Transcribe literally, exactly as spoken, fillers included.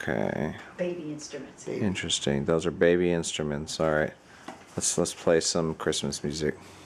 Okay. baby instruments. Interesting. Those are baby instruments. All right. Let's let's play some Christmas music.